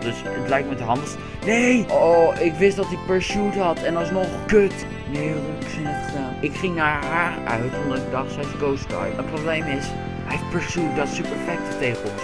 dus het lijkt me het handigst. Nee! Oh, ik wist dat hij pursuit had en alsnog kut. Nee, wat heb ik zo net gedaan? Ik ging naar haar uit omdat ik dacht, zij is ghost type. Het probleem is, hij heeft pursuit, dat is super effectief tegen ons.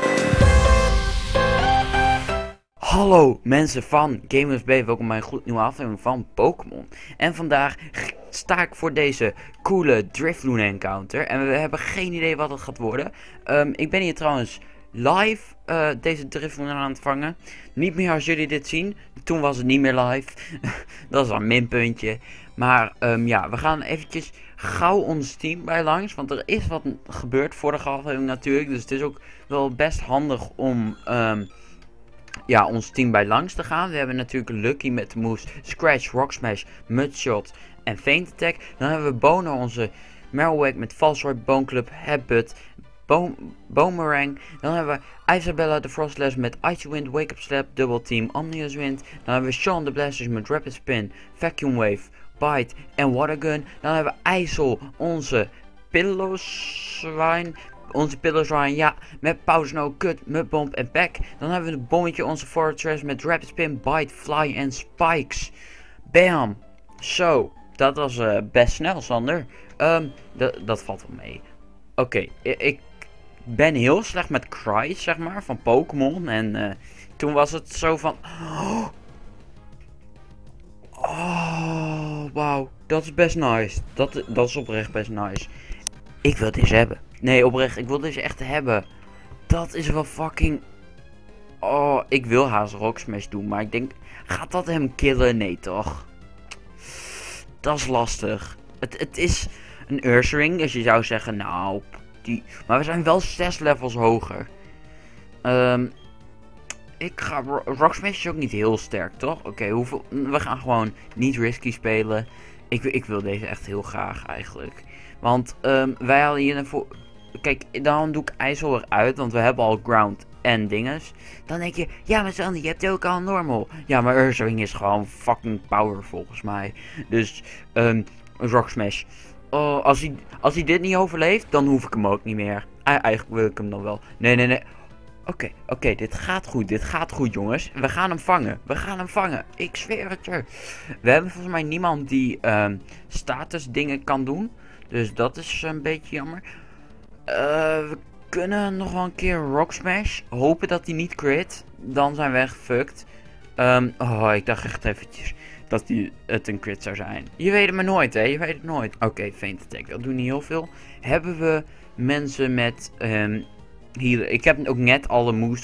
Hallo mensen van Gamers B, welkom bij een gloednieuwe aflevering van Pokémon. En vandaag sta ik voor deze coole Drifloon encounter. En we hebben geen idee wat het gaat worden. Ik ben hier trouwens live deze Drifloon aan het vangen. Niet meer als jullie dit zien. Toen was het niet meer live. Dat is een minpuntje. Maar ja, we gaan eventjes gauw ons team bij langs. Want er is wat gebeurd vorige aflevering natuurlijk. Dus het is ook wel best handig om ja, ons team bij langs te gaan. We hebben natuurlijk Lucky met de moves Scratch, Rock Smash, Mudshot en Feint Attack. Dan hebben we Bono, onze Marowak met False Swipe, Bone Club, Headbutt, Boomerang. Dan hebben we Isabella de Frostless met Icy Wind, Wake Up Slap, Double Team, Omnius Wind. Dan hebben we Sean de Blasters met Rapid Spin, Vacuum Wave, Bite en Water Gun. Dan hebben we IJssel, onze Pillowswine. Onze Pillowswine, ja, met Power Snow, Cut, Mudbomb en Pack. Dan hebben we het bommetje, onze Fortress met Rapid Spin, Bite, Fly en Spikes. Bam! Zo, dat was best snel, Sander. Dat valt wel mee. Oké, ik ben heel slecht met cries, zeg maar, van Pokémon. En toen was het zo van... Oh, wauw, dat is best nice. Dat is oprecht best nice. Ik wil deze hebben. Nee, oprecht, ik wil deze echt hebben. Dat is wel fucking... Oh, ik wil haast Rock Smash doen, maar ik denk... Gaat dat hem killen? Nee, toch? Dat is lastig. Het is een Ursaring, dus je zou zeggen, nou... Maar we zijn wel 6 levels hoger. Ik ga... Rock Smash is ook niet heel sterk, toch? Oké, hoeveel... We gaan gewoon niet risky spelen. Ik wil deze echt heel graag, eigenlijk. Want wij hadden hier voor... Kijk, dan doe ik IJssel eruit, want we hebben al ground en dinges. Dan denk je, ja maar Sandy, je hebt ook al normal. Ja, maar Ursaring is gewoon fucking power volgens mij. Dus, Rock Smash. Oh, als hij dit niet overleeft, dan hoef ik hem ook niet meer. Eigenlijk wil ik hem dan wel. Nee. Oké, dit gaat goed jongens. We gaan hem vangen. Ik zweer het je. We hebben volgens mij niemand die status dingen kan doen. Dus dat is een beetje jammer. We kunnen nog wel een keer Rock Smash. Hopen dat hij niet crit. Dan zijn we echt gefucked. Oh, ik dacht echt eventjes dat het een crit zou zijn. Je weet het maar nooit, hè. Je weet het nooit. Oké, Feint Attack. Dat doet niet heel veel. Hebben we mensen met healer? Ik heb ook net alle moves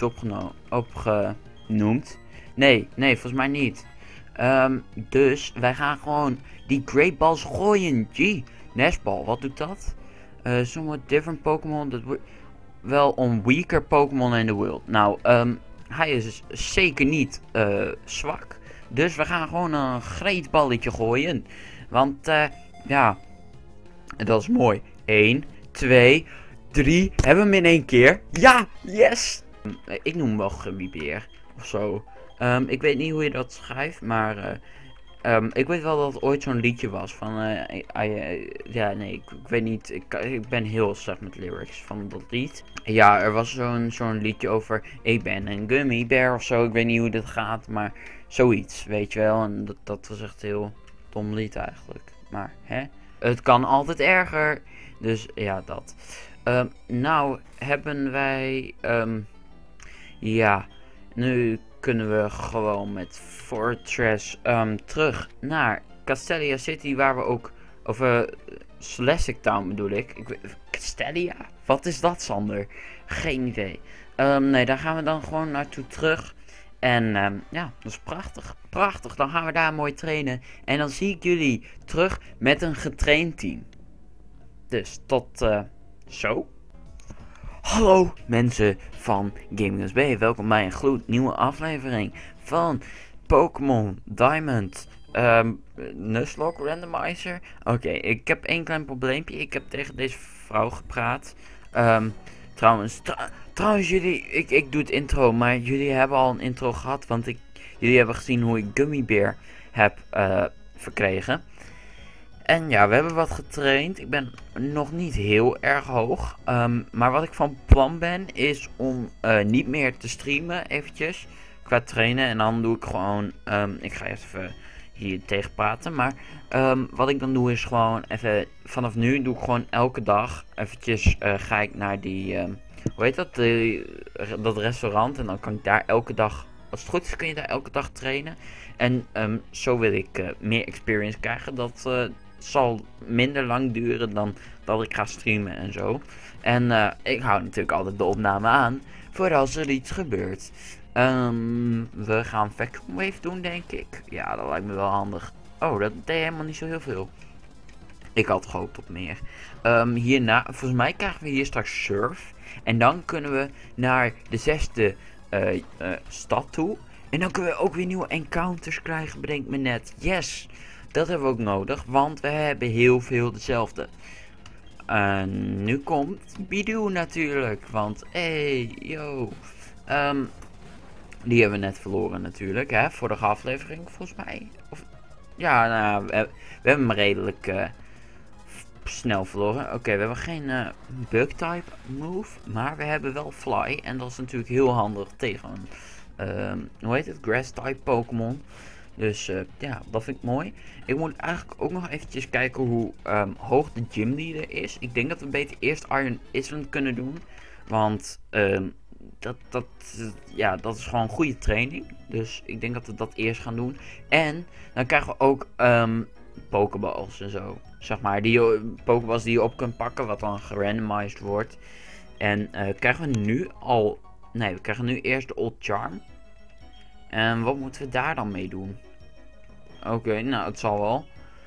opgenoemd. Nee, volgens mij niet. Dus wij gaan gewoon die Great Balls gooien. Gee. Nestball, wat doet dat? Somewhat different Pokémon. Dat wordt wel een weaker Pokémon in the world. Nou, hij is dus zeker niet zwak. Dus we gaan gewoon een great balletje gooien. Want, ja, dat is mooi. 1, 2, 3. Hebben we hem in 1 keer? Ja, yes! Ik noem hem wel Gummibeer of zo. Ik weet niet hoe je dat schrijft, maar... ik weet wel dat het ooit zo'n liedje was van, ja nee, ik weet niet, ik ben heel slecht met lyrics van dat lied. Ja, er was zo'n liedje over, ik ben een gummy bear of zo, ik weet niet hoe dat gaat, maar zoiets, weet je wel. En dat was echt een heel dom lied eigenlijk, maar hè, het kan altijd erger, dus ja dat. Nou hebben wij, ja, nu kunnen we gewoon met Fortress terug naar Castelia City, waar we ook, of Celestic Town bedoel ik. Castelia? Wat is dat, Sander? Geen idee. Nee, daar gaan we dan gewoon naartoe terug. En ja, dat is prachtig. Prachtig, dan gaan we daar mooi trainen. En dan zie ik jullie terug met een getraind team. Dus tot zo. Hallo mensen van Gamers B, welkom bij een gloednieuwe aflevering van Pokémon Diamond Nuzlocke Randomizer. Oké, ik heb één klein probleempje. Ik heb tegen deze vrouw gepraat. Trouwens jullie, ik doe het intro, maar jullie hebben al een intro gehad, want jullie hebben gezien hoe ik Gummibeer heb verkregen. En ja, we hebben wat getraind. Ik ben nog niet heel erg hoog. Maar wat ik van plan ben is om niet meer te streamen eventjes. qua trainen. En dan doe ik gewoon, ik ga even hier tegen praten. Maar wat ik dan doe is gewoon even, vanaf nu doe ik gewoon elke dag eventjes ga ik naar die, hoe heet dat, dat restaurant. En dan kan ik daar elke dag, als het goed is kun je daar elke dag trainen. En zo wil ik meer experience krijgen. Dat zal minder lang duren dan dat ik ga streamen en zo. En ik hou natuurlijk altijd de opname aan voor als er iets gebeurt. We gaan Vacuum Wave doen, denk ik. Ja, dat lijkt me wel handig. Oh, dat deed helemaal niet zo heel veel. Ik had gehoopt op meer. Hierna, volgens mij krijgen we hier straks Surf. En dan kunnen we naar de 6e stad toe. En dan kunnen we ook weer nieuwe encounters krijgen, bedenk me net. Yes, dat hebben we ook nodig, want we hebben heel veel dezelfde. Nu komt Bidoof natuurlijk, want hey, yo. Die hebben we net verloren natuurlijk, hè, vorige aflevering volgens mij. Of, ja, nou, we hebben hem redelijk snel verloren. Oké, we hebben geen bug type move, maar we hebben wel fly. En dat is natuurlijk heel handig tegen hoe heet het, grass type Pokémon. Dus ja, dat vind ik mooi. Ik moet eigenlijk ook nog eventjes kijken hoe hoog de gym leader is. Ik denk dat we beter eerst Iron Island kunnen doen. Want dat is gewoon goede training. Dus ik denk dat we dat eerst gaan doen. En dan krijgen we ook Pokeballs en zo. Zeg maar, Pokeballs die je op kunt pakken, wat dan gerandomized wordt. En krijgen we nu al... Nee, we krijgen nu eerst de Old Charm. En wat moeten we daar dan mee doen? Oké, nou, het zal wel.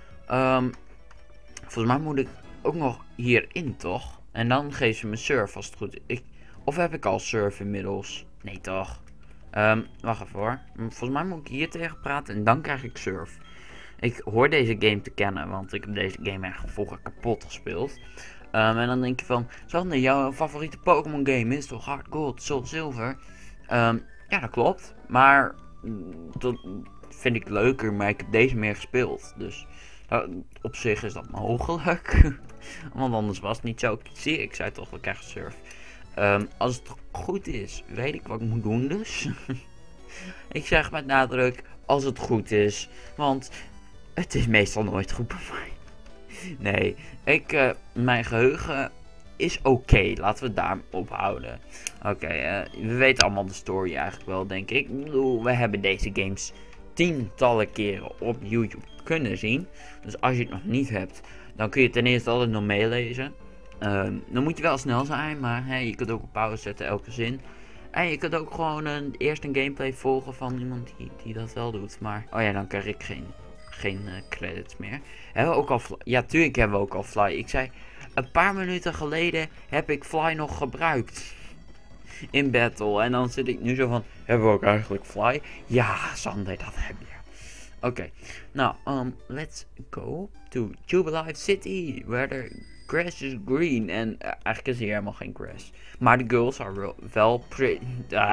Volgens mij moet ik ook nog hierin, toch? En dan geven ze me Surf als het goed is. Of heb ik al Surf inmiddels? Nee, toch? Wacht even hoor. Volgens mij moet ik hier tegen praten en dan krijg ik Surf. Ik hoor deze game te kennen, want ik heb deze game echt vroeger kapot gespeeld. En dan denk je van, Sander, jouw favoriete Pokémon game is toch Hard Gold, Soul Silver? Ja, dat klopt. Maar dat vind ik leuker, maar ik heb deze meer gespeeld. Dus op zich is dat mogelijk. Want anders was het niet zo. Zie, ik zei toch, we krijgen Surf. Als het goed is, weet ik wat ik moet doen dus. Ik zeg met nadruk, als het goed is. Want het is meestal nooit goed bij mij. Nee, mijn geheugen is oké. Laten we het daar ophouden. Oké, we weten allemaal de story eigenlijk wel, denk ik. Ik bedoel, we hebben deze games tientallen keren op YouTube kunnen zien. Dus als je het nog niet hebt, dan kun je ten eerste altijd nog meelezen. Dan moet je wel snel zijn, maar hey, je kunt ook op pauze zetten elke zin. En je kunt ook gewoon eerst een gameplay volgen van iemand die dat wel doet. Maar, oh ja, dan krijg ik geen credits meer. Hebben we ook al Fly? Ja, tuurlijk hebben we ook al Fly. Ik zei, een paar minuten geleden heb ik Fly nog gebruikt. In battle. En dan zit ik nu zo van, hebben we ook eigenlijk Fly? Ja, Sander, dat heb je. Oké, nou, let's go to Jubilife City, where the grass is green. En eigenlijk is hier helemaal geen grass. Maar de girls are wel pretty.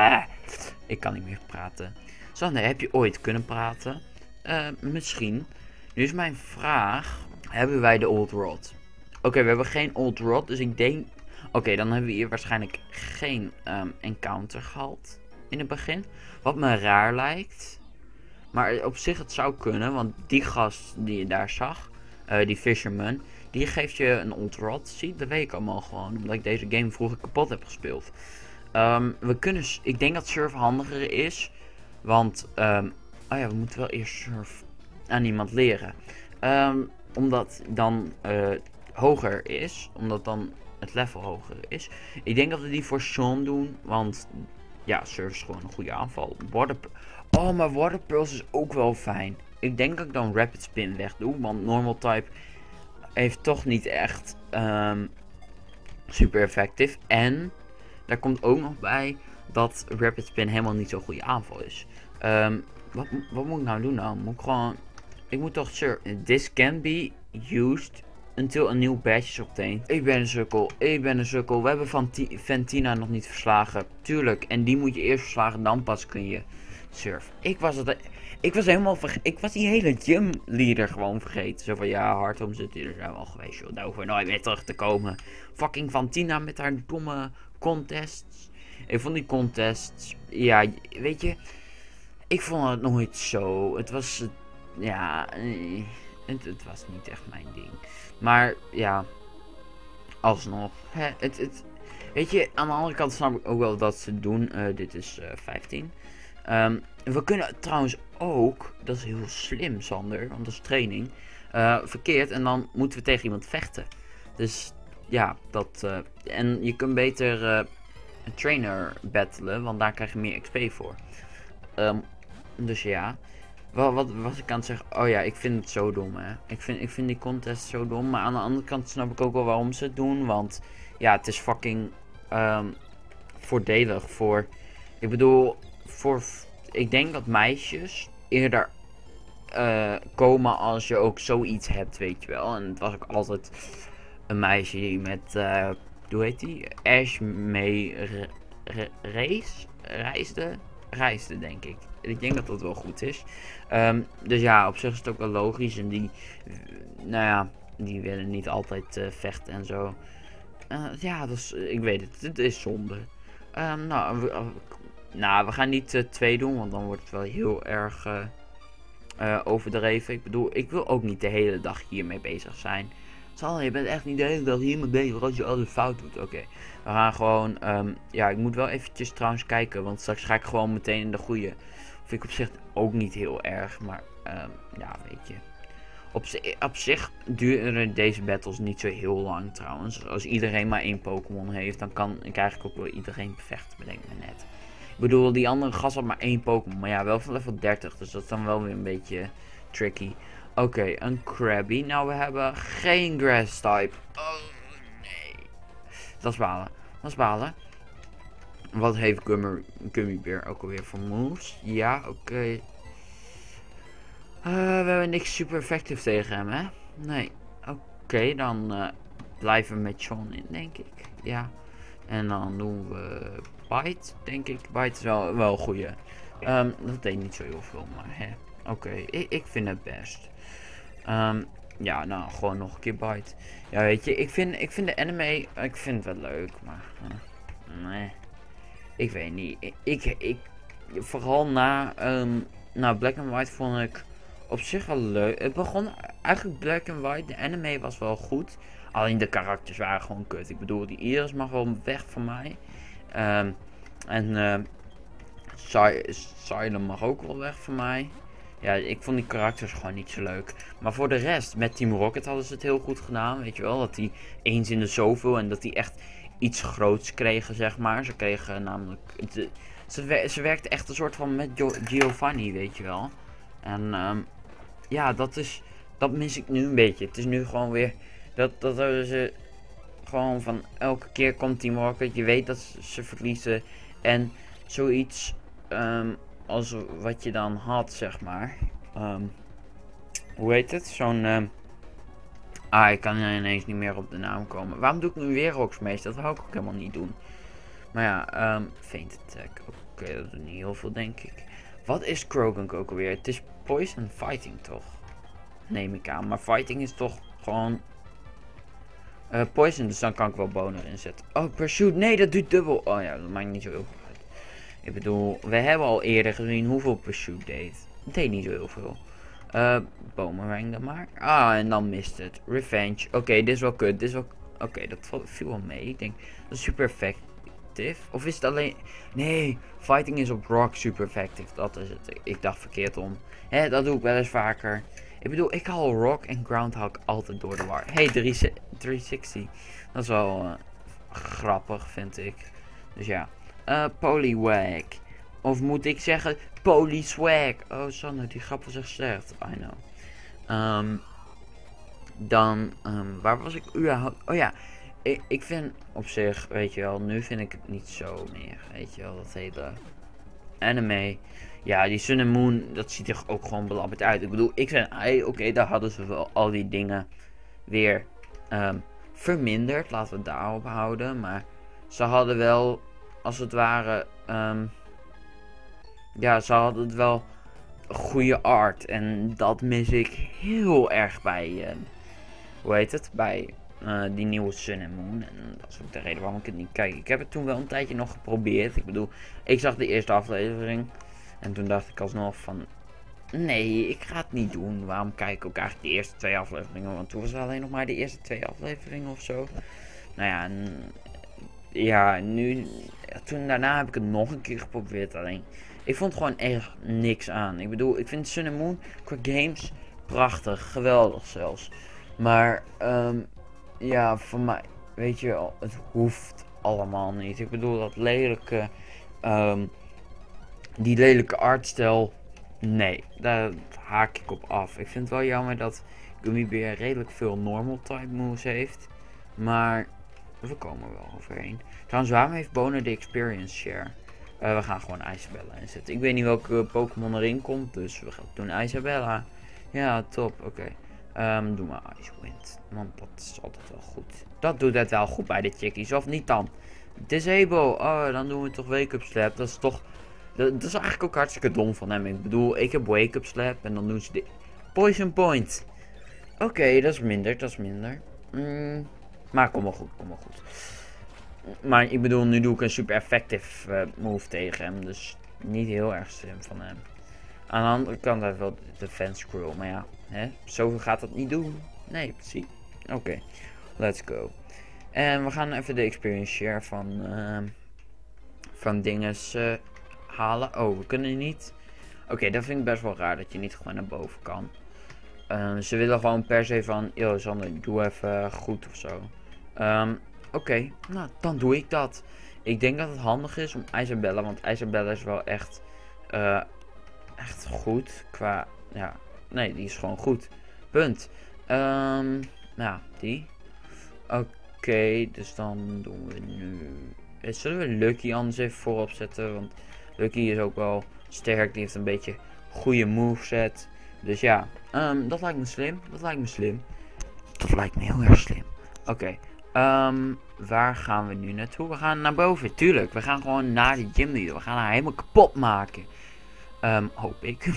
Ik kan niet meer praten. Sander, heb je ooit kunnen praten? Misschien. Nu is mijn vraag, hebben wij de Old Rod? Oké, we hebben geen Old Rod, dus ik denk... Oké, dan hebben we hier waarschijnlijk geen encounter gehad in het begin. Wat me raar lijkt. Maar op zich het zou kunnen, want die gast die je daar zag, die Fisherman, die geeft je een Old Rod. Zie, dat weet ik allemaal gewoon, omdat ik deze game vroeger kapot heb gespeeld. Ik denk dat Surf handiger is, want, oh ja, we moeten wel eerst Surf aan iemand leren. Omdat dan hoger is, omdat dan het level hoger is. Ik denk dat we die voor Sean doen, want ja, Surf is gewoon een goede aanval. Oh, maar Water Pulse is ook wel fijn. Ik denk dat ik dan Rapid Spin weg doe, want Normal Type heeft toch niet echt super effectief. En daar komt ook nog bij dat Rapid Spin helemaal niet zo'n goede aanval is. Wat moet ik nou doen dan? Ik moet toch this can be used until a new badge is obtained. Ik ben een sukkel. We hebben Fantina nog niet verslagen. Tuurlijk. En die moet je eerst verslagen, dan pas kun je Surf. Ik was die hele gym leader gewoon vergeten. Zo van, ja, Hardhome zit hier zijn wel geweest, joh. Daar hoeven we nooit meer terug te komen. Fucking Fantina met haar domme contests. Ik vond die contests, ja, weet je, Ik vond het nooit zo. Het was, ja, het was niet echt mijn ding. Maar ja, alsnog. Weet je, aan de andere kant snap ik ook wel dat ze het doen. Dit is 15. We kunnen trouwens ook, dat is heel slim Sander, want dat is training, verkeerd en dan moeten we tegen iemand vechten. Dus ja, en je kunt beter een trainer battelen, want daar krijg je meer XP voor. Dus ja, wat was ik aan het zeggen? Oh ja, ik vind het zo dom hè. Ik vind die contest zo dom, maar aan de andere kant snap ik ook wel waarom ze het doen, want ja, het is fucking voordelig voor, ik bedoel, ik denk dat meisjes eerder komen als je ook zoiets hebt, weet je wel. En het was ook altijd een meisje die met, hoe heet die? Ash mee reisde, denk ik. Ik denk dat dat wel goed is. Dus ja, op zich is het ook wel logisch. En die, nou ja, die willen niet altijd vechten en zo. Ja, dus, ik weet het. Het is zonde. We gaan niet 2 doen, want dan wordt het wel heel erg overdreven. Ik bedoel, ik wil ook niet de hele dag hiermee bezig zijn. Sander, je bent echt niet de hele dag hiermee bezig als je alles fout doet. Oké, we gaan gewoon, ja, ik moet wel eventjes trouwens kijken, want straks ga ik gewoon meteen in de goede. Vind ik op zich ook niet heel erg, maar ja, weet je. Op zich duren deze battles niet zo heel lang trouwens. Als iedereen maar 1 Pokémon heeft, dan kan ik eigenlijk ook wel iedereen bevechten, bedenk me net. Ik bedoel, die andere gast had maar 1 Pokémon, maar ja, wel van level 30, dus dat is dan wel weer een beetje tricky. Oké, een Krabby. Nou, we hebben geen Grass type. Oh, nee. Dat is balen. Dat is balen. Wat heeft Gummibear ook alweer voor moves? Ja, oké. We hebben niks super effectief tegen hem, hè? Nee. Oké, dan blijven we met John in, denk ik. Ja. En dan doen we Bite, denk ik. Bite is wel een goeie. Dat deed niet zo heel veel, maar hè. Oké, ik vind het best. Ja, nou, gewoon nog een keer Bite. Ja, weet je, ik vind de anime, ik vind het wel leuk, maar nee. Ik weet niet. Vooral na Black and White vond ik op zich wel leuk. Het begon eigenlijk Black and White, de anime was wel goed. Alleen de karakters waren gewoon kut. Ik bedoel, die Iris mag wel weg van mij. Silent mag ook wel weg van mij. Ja, ik vond die karakters gewoon niet zo leuk. Maar voor de rest, met Team Rocket hadden ze het heel goed gedaan. Weet je wel, dat die eens in de zoveel en dat die echt iets groots kregen, zeg maar. Ze kregen namelijk... Ze werkte echt een soort van met Giovanni, weet je wel. En ja, dat mis ik nu een beetje. Het is nu gewoon weer... Dat hebben ze gewoon van elke keer komt Team Rocket. Je weet dat ze verliezen. En zoiets als wat je dan had, zeg maar. Hoe heet het? Zo'n... ik kan ineens niet meer op de naam komen. Waarom doe ik nu weer Rocksmace? Dat wou ik ook helemaal niet doen. Maar ja, Faint Attack. Oké, dat doet niet heel veel, denk ik. Wat is Croagunk ook alweer? Het is Poison Fighting, toch? Neem ik aan. Maar Fighting is toch gewoon... Poison, dus dan kan ik wel Boner inzetten. Oh, Pursuit. Nee, dat doet dubbel. Oh ja, dat maakt niet zo heel veel uit. Ik bedoel, we hebben al eerder gezien hoeveel Pursuit deed. Het deed niet zo heel veel. Boomerang dan maar. En dan mist het. Revenge. Oké, dit is wel kut. Dit is wel... Oké, dat viel wel mee. Ik denk, dat is super effectief. Of is het alleen... Nee, Fighting is op Rock super effectief. Dat is het. Ik dacht verkeerd om. Hè, dat doe ik wel eens vaker. Ik bedoel, ik haal Rock en Groundhog altijd door de war. Hey, 360. Dat is wel grappig, vind ik. Dus ja. Poliwag. Of moet ik zeggen Poliswag. Oh, Sander, die grap was echt slecht. I know. Dan, waar was ik? Oh ja. Ik vind op zich, weet je wel, nu vind ik het niet zo meer. Weet je wel, dat hele anime. Ja, die Sun and Moon, dat ziet er ook gewoon belabberd uit. Ik bedoel, ik zei, oké, daar hadden ze wel al die dingen weer verminderd. Laten we het daarop houden. Maar ze hadden wel, als het ware, ja, ze hadden het wel goede art. En dat mis ik heel erg bij, hoe heet het, bij die nieuwe Sun and Moon. En dat is ook de reden waarom ik het niet kijk. Ik heb het toen wel een tijdje nog geprobeerd. Ik bedoel, ik zag de eerste aflevering. En toen dacht ik alsnog van, nee, ik ga het niet doen. Waarom kijk ik ook eigenlijk de eerste 2 afleveringen? Want toen was het alleen nog maar de eerste 2 afleveringen of zo. Nou ja, ja, toen daarna heb ik het nog een keer geprobeerd. Alleen, ik vond gewoon echt niks aan. Ik bedoel, ik vind Sun and Moon qua games prachtig, geweldig zelfs. Maar, ja, voor mij, weet je wel, het hoeft allemaal niet. Ik bedoel, dat lelijke, die lelijke artstijl, nee, daar haak ik op af. Ik vind het wel jammer dat Gummy Bear redelijk veel normal type moves heeft. Maar we komen er wel overheen. Trouwens, waarom heeft Boner de experience share? We gaan gewoon Isabella inzetten. Ik weet niet welke Pokémon erin komt, dus we gaan doen Isabella. Ja, top, oké. Doe maar Icewind, want dat is altijd wel goed. Dat doet het wel goed bij de chickies, of niet dan? Disable, oh, dan doen we toch Wake-up Slap. Dat is toch, dat is eigenlijk ook hartstikke dom van hem. Ik bedoel, ik heb Wake-up Slap en dan doen ze de Poison Point. Oké, dat is minder, dat is minder. Maar kom maar goed, kom maar goed. Maar ik bedoel, nu doe ik een super effective move tegen hem. Dus niet heel erg slim van hem. Aan de andere kant heeft wel de defense scroll. Maar ja, hè, zoveel gaat dat niet doen. Nee, precies. Oké, let's go. En we gaan even de experience share van dinges halen. Oh, we kunnen niet. Oké, dat vind ik best wel raar dat je niet gewoon naar boven kan. Ze willen gewoon per se van, yo Sander, doe even goed of zo. Oké, nou dan doe ik dat. Ik denk dat het handig is om Isabella, want Isabella is wel echt goed qua, ja, nee, die is gewoon goed. Punt. Nou, die. Oké, dus dan doen we nu, zullen we Lucky anders even voorop zetten, want Lucky is ook wel sterk, die heeft een beetje goede moveset. Dus ja, dat lijkt me slim, dat lijkt me slim. Dat lijkt me heel erg slim. Oké, waar gaan we nu naartoe? We gaan naar boven, tuurlijk. We gaan gewoon naar die gymleader. We gaan haar helemaal kapot maken. Hoop ik.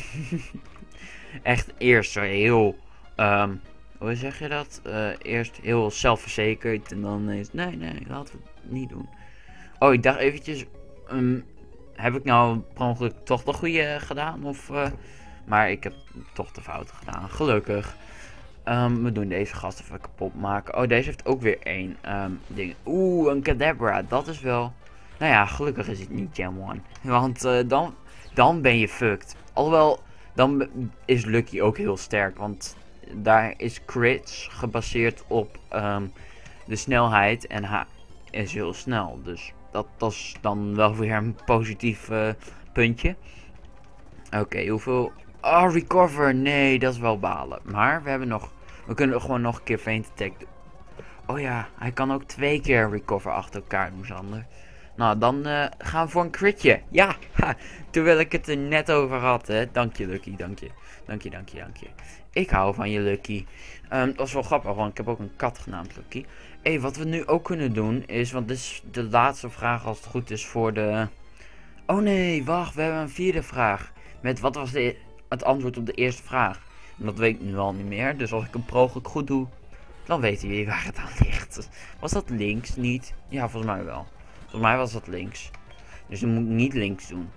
Echt eerst zo heel, hoe zeg je dat? Eerst heel zelfverzekerd en dan is, nee, laten we het niet doen. Oh, ik dacht eventjes, heb ik nou per ongeluk toch de goede gedaan? Of, maar ik heb toch de fout gedaan, gelukkig. We doen deze gast even kapot maken. Oh, deze heeft ook weer één ding. Oeh, een Kadabra. Dat is wel, nou ja, gelukkig is het niet Gen 1. Want dan ben je fucked. Alhoewel, dan is Lucky ook heel sterk. Want daar is crits gebaseerd op de snelheid. En hij is heel snel. Dus dat is dan wel weer een positief puntje. Oké, hoeveel... Oh, recover. Nee, dat is wel balen. Maar we hebben nog... We kunnen gewoon nog een keer Feint Attack doen. Oh ja, hij kan ook 2 keer recover achter elkaar doen, Sander. Nou, dan gaan we voor een critje. Ja, terwijl ik het er net over had, hè. Dank je, Lucky, dank je. Dank je. Ik hou van je, Lucky. Dat is wel grappig, want ik heb ook een kat genaamd Lucky. Hé, wat we nu ook kunnen doen is... Want dit is de laatste vraag als het goed is voor de... Oh nee, wacht, we hebben een 4e vraag. Met wat was het antwoord op de eerste vraag? En dat weet ik nu al niet meer. Dus als ik een progelijk goed doe, dan weten jullie waar het aan ligt. Was dat links? Niet? Ja, volgens mij wel. Volgens mij was dat links. Dus dan moet ik niet links doen.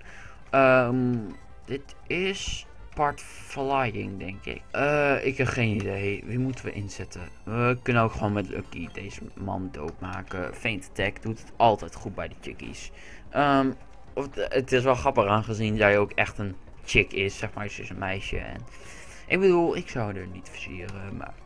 Dit is part flying, denk ik. Ik heb geen idee. Wie moeten we inzetten? We kunnen ook gewoon met Lucky deze man doodmaken. Feint Attack doet het altijd goed bij de chickies. Het is wel grappig aangezien zij ook echt een chick is, zeg maar. Ze is een meisje en... Ik bedoel, ik zou er niet versieren, maar...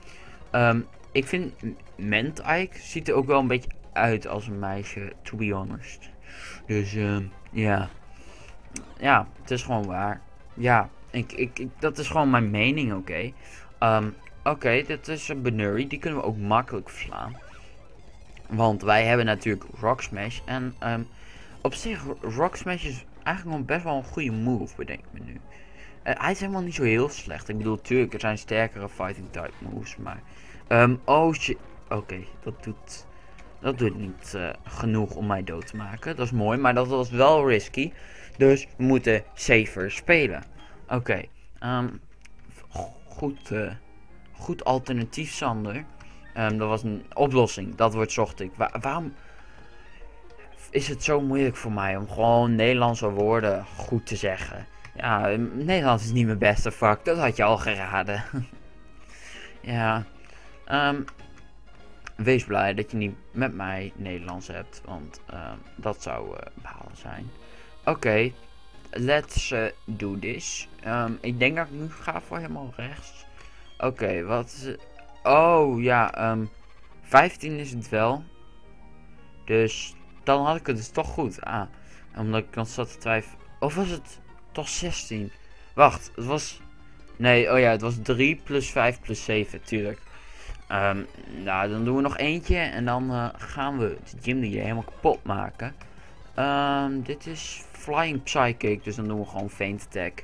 ik vind Mentike ziet er ook wel een beetje uit als een meisje, to be honest. Dus, ja. Ja, het is gewoon waar. Ja, dat is gewoon mijn mening, oké. Oké, dit is een Banuri, die kunnen we ook makkelijk verslaan. Want wij hebben natuurlijk Rock Smash en... op zich, Rock Smash is eigenlijk nog best wel een goede move, bedenk ik me nu. Hij is helemaal niet zo heel slecht. Ik bedoel, natuurlijk, er zijn sterkere fighting type moves, maar... oh shit. Oké, dat doet niet genoeg om mij dood te maken. Dat is mooi, maar dat was wel risky. Dus we moeten safer spelen. Oké, goed alternatief, Sander. Dat was een oplossing, dat woord zocht ik. Waarom... is het zo moeilijk voor mij om gewoon Nederlandse woorden goed te zeggen. Ja, Nederlands is niet mijn beste vak, dat had je al geraden. Ja, wees blij dat je niet met mij Nederlands hebt, want dat zou balen zijn. Oké, let's do this. Ik denk dat ik nu ga voor helemaal rechts. Oké, wat is het? Oh ja, 15 is het wel. Dus dan had ik het dus toch goed. Omdat ik dan zat te twijfelen. Of was het toch 16? Wacht, het was... Nee, oh ja, het was 3 plus 5 plus 7, tuurlijk. Nou, dan doen we nog eentje en dan gaan we de gym hier helemaal kapot maken. Dit is Flying Psychic, dus dan doen we gewoon Feint Attack.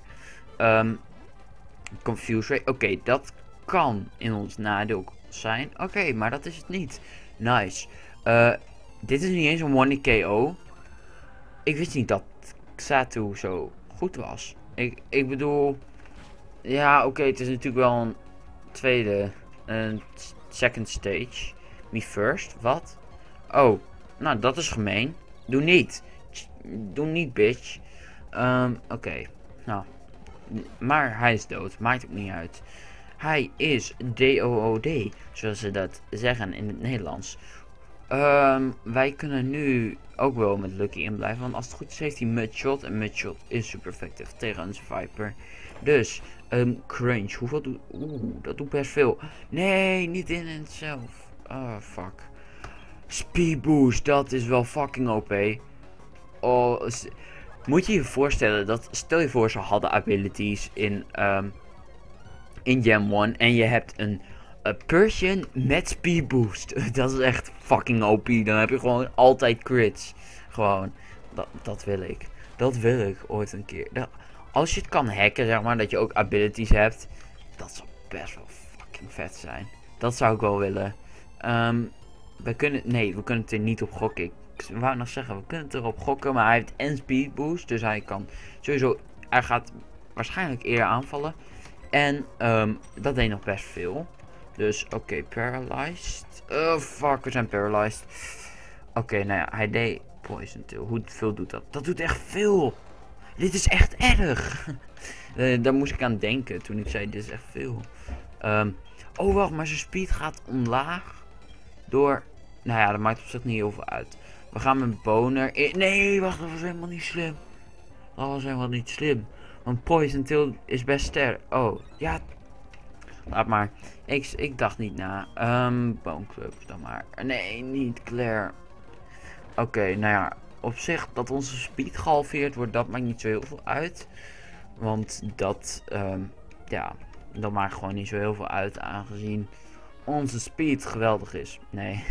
Confuse Ray, oké, dat kan in ons nadeel zijn. Oké, maar dat is het niet. Nice. Dit is niet eens een 1 KO. Ik wist niet dat Xatu zo goed was. Ik bedoel... Ja, oké, het is natuurlijk wel een tweede... second stage. Me first, wat? Oh, nou dat is gemeen. Doe niet. Doe niet, bitch. Oké. Nou. Maar hij is dood. Maakt ook niet uit. Hij is DOOD. Zoals ze dat zeggen in het Nederlands. Wij kunnen nu ook wel met Lucky in blijven. Want als het goed is heeft hij Mudshot. En Mudshot is super effectief tegen onze Viper. Dus, Crunch. Hoeveel doet... dat doet best veel. Nee, niet in itself. Oh, fuck. Speed Boost, dat is wel fucking OP. Oh, moet je je voorstellen dat... Stel je voor ze hadden abilities in Gen 1. En je hebt een Persian met Speed Boost. Dat is echt fucking OP. Dan heb je gewoon altijd crits. Gewoon. Dat wil ik. Dat wil ik ooit een keer. Als je het kan hacken, zeg maar, dat je ook abilities hebt. Dat zou best wel fucking vet zijn. Dat zou ik wel willen. We kunnen het er niet op gokken. Ik wou nog zeggen, we kunnen het erop gokken. Maar hij heeft en speed boost. Dus hij kan sowieso... Hij gaat waarschijnlijk eerder aanvallen. En dat deed nog best veel. Dus oké, paralyzed. Oh fuck, we zijn paralyzed. Oké, nou ja, hij deed poison tail. Hoeveel doet dat? Dat doet echt veel. Dit is echt erg. Daar moest ik aan denken toen ik zei dit is echt veel. Oh wacht, maar zijn speed gaat omlaag. Door... Nou ja, dat maakt op zich niet heel veel uit. We gaan met boner... Nee, wacht, dat was helemaal niet slim. Dat was helemaal niet slim. Want poison tail is best sterk. Oh, ja. Laat maar. Ik dacht niet na. Bone Club dan maar. Nee, niet Claire. Oké, nou ja. Op zich dat onze speed gehalveerd wordt, dat maakt niet zo heel veel uit. Want dat, ja, dat maakt gewoon niet zo heel veel uit aangezien onze speed geweldig is. Nee.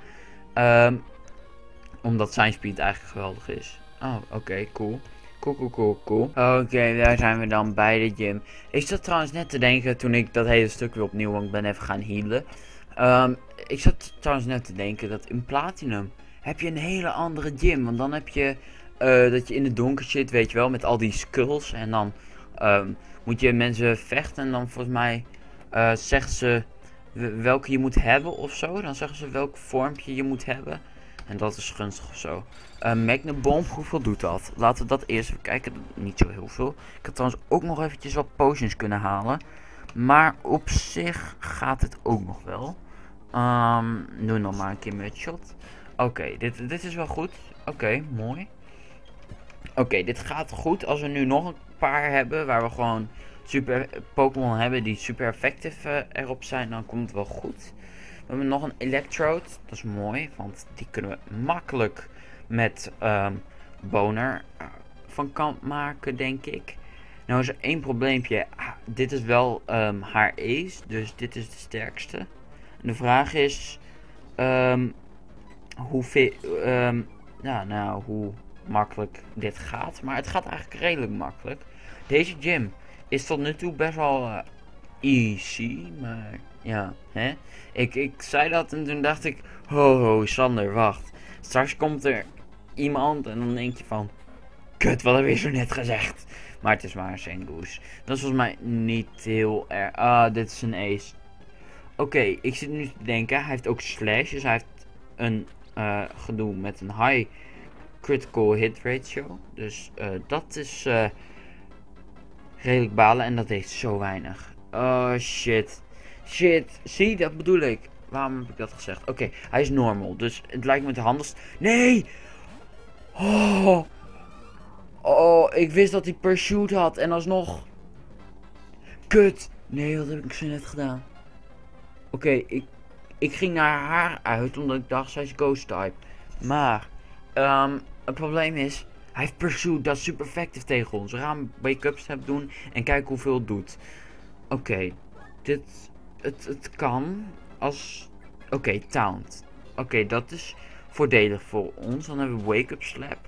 Omdat zijn speed eigenlijk geweldig is. Oh, oké, cool. Cool. Oké, daar zijn we dan bij de gym. Ik zat trouwens net te denken toen ik dat hele stuk weer opnieuw, want ik ben even gaan healen. Ik zat trouwens net te denken dat in Platinum heb je een hele andere gym. Want dan heb je dat je in het donker zit, weet je wel, met al die skulls. En dan moet je mensen vechten en dan volgens mij zeggen ze welke je moet hebben of zo. Dan zeggen ze welk vormpje je moet hebben. En dat is gunstig of zo. Magnum Bomb, hoeveel doet dat? Laten we dat eerst even kijken. Niet zo heel veel. Ik had trouwens ook nog eventjes wat potions kunnen halen. Maar op zich gaat het ook nog wel. Doe nog maar een keer met shot. Oké, dit is wel goed. Oké, mooi. Oké, dit gaat goed. Als we nu nog een paar hebben waar we gewoon super Pokémon hebben die super effectief erop zijn, dan komt het wel goed. We hebben nog een Electrode. Dat is mooi, want die kunnen we makkelijk met Boner van kant maken, denk ik. Nou is er één probleempje. Dit is wel haar ace, dus dit is de sterkste. En de vraag is hoeveel, hoe makkelijk dit gaat. Maar het gaat eigenlijk redelijk makkelijk. Deze gym is tot nu toe best wel easy, maar ja, hè. Ik zei dat en toen dacht ik, ho, Sander, wacht. Straks komt er iemand en dan denk je van, kut, wat heb je zo net gezegd? Maar het is maar een Sengoose. Dat is volgens mij niet heel erg. Dit is een ace. Oké, ik zit nu te denken, hij heeft ook slash, dus hij heeft een gedoe met een high critical hit ratio. Dus dat is redelijk balen en dat heeft zo weinig. Oh shit. Shit, zie, dat bedoel ik. Waarom heb ik dat gezegd? Oké, hij is normal, dus het lijkt me te handig. Nee! Oh, ik wist dat hij pursuit had en alsnog. Kut! Nee, wat heb ik zo net gedaan? Oké, ik ging naar haar uit omdat ik dacht zij is ghost type. Maar, het probleem is, hij heeft pursuit, dat is super effectief tegen ons. We gaan wake-up step doen en kijken hoeveel het doet. Oké, het kan als... Oké, taunt. Oké, dat is voordelig voor ons. Dan hebben we wake-up slap.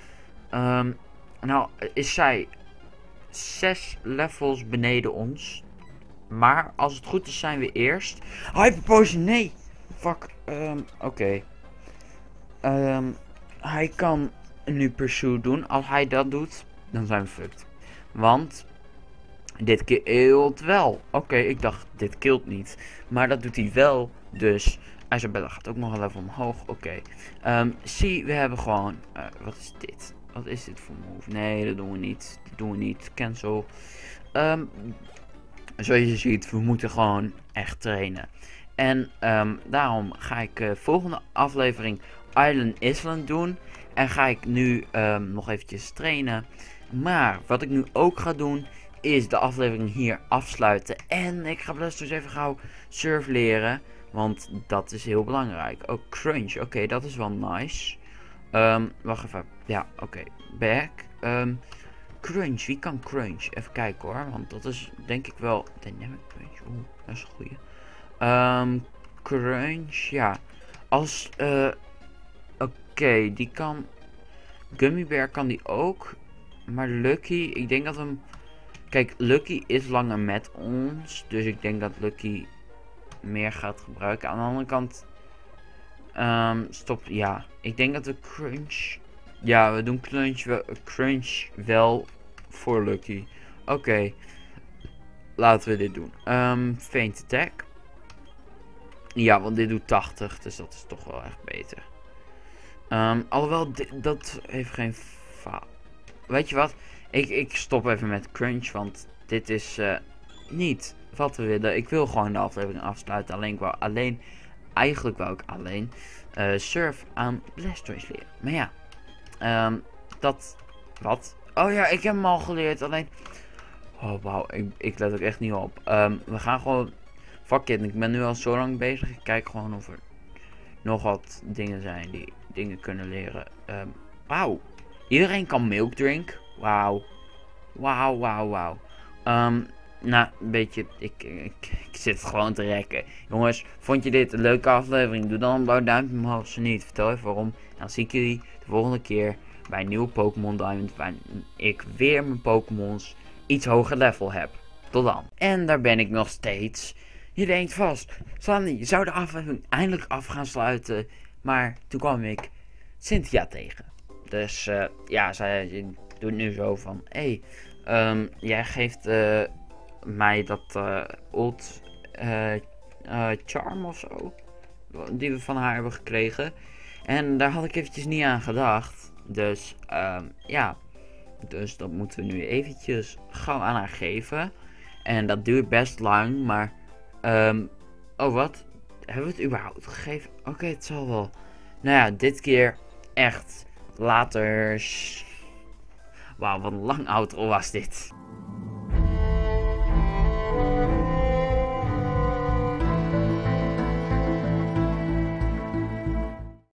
Nou, is zij 6 levels beneden ons. Maar als het goed is zijn we eerst. Hyper potion, nee! Fuck, oké. Hij kan nu pursuit doen. Als hij dat doet, dan zijn we fucked. Want dit killt wel. Oké, ik dacht dit killt niet. Maar dat doet hij wel. Dus Isabella gaat ook nog een level omhoog. Oké. Zie, we hebben gewoon... wat is dit? Wat is dit voor move? Nee, dat doen we niet. Dat doen we niet. Cancel. Zoals je ziet, we moeten gewoon echt trainen. En daarom ga ik volgende aflevering Island doen. En ga ik nu nog eventjes trainen. Maar wat ik nu ook ga doen, is de aflevering hier afsluiten. En ik ga best dus even gauw surf leren. Want dat is heel belangrijk. Ook crunch. Oké, dat is wel nice. Wacht even. Ja, oké. Back. Crunch. Wie kan crunch? Even kijken hoor. Want dat is denk ik wel... Dynamic crunch. Oeh, dat is een goeie. Crunch. Ja. Als... Oké, die kan... Gummy Bear kan die ook. Maar Lucky... Ik denk dat hem... Kijk, Lucky is langer met ons. Dus ik denk dat Lucky meer gaat gebruiken. Aan de andere kant... stop. Ja. Ik denk dat we crunch... Ja, we doen crunch wel voor Lucky. Oké. Laten we dit doen. Feint attack. Ja, want dit doet 80. Dus dat is toch wel echt beter. Alhoewel, dat heeft geen faal. Weet je wat? Ik stop even met crunch. Want dit is niet wat we willen. Ik wil gewoon de aflevering afsluiten. Eigenlijk wou ik alleen surf aan Blastoise leren. Maar ja. Wat? Oh ja, ik heb hem al geleerd. Alleen... Oh wauw, ik let ook echt niet op. We gaan gewoon... Fuck it, ik ben nu al zo lang bezig. Ik kijk gewoon of er nog wat dingen zijn die dingen kunnen leren. Wauw. Iedereen kan milk drink. Wauw. Wauw. Nou, een beetje... Ik zit gewoon te rekken. Jongens, vond je dit een leuke aflevering? Doe dan een blauw duimpje omhoog. Zo niet, vertel even waarom. Dan zie ik jullie de volgende keer bij een nieuwe Pokémon Diamond. Waar ik weer mijn Pokémons iets hoger level heb. Tot dan. En daar ben ik nog steeds. Je denkt vast, Sandy, je zou de aflevering eindelijk af gaan sluiten. Maar toen kwam ik Cynthia tegen. Dus ja, zij doet nu zo van... Hé, jij geeft mij dat old charm of zo. Die we van haar hebben gekregen. En daar had ik eventjes niet aan gedacht. Dus ja. Dus dat moeten we nu eventjes gauw aan haar geven. En dat duurt best lang, maar... oh, wat? Hebben we het überhaupt gegeven? Oké, het zal wel. Nou ja, dit keer echt. Later. Wauw, wat een lang outro was dit.